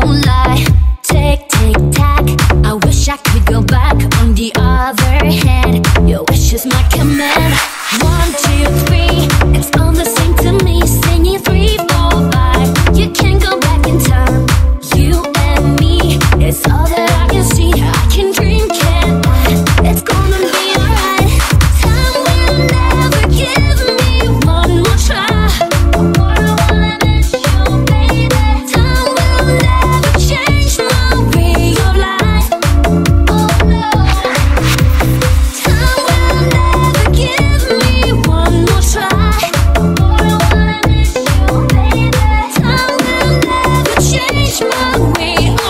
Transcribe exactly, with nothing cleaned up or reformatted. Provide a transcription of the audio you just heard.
won't lie. Tick, tick, tack, I wish I could go back. On the other hand, your wish is my command. One, two, three, it's all the same to me. Singing three, four, five, you can't go back in time. You and me, it's all that I can see. I can dream, can't lie, it's gonna be alright. Time will never give me one more try. I wanna wanna miss you, baby. Time will never change my way of life. Oh no. Time will never give me one more try. I wanna wanna miss you, baby. Time will never change my way of life.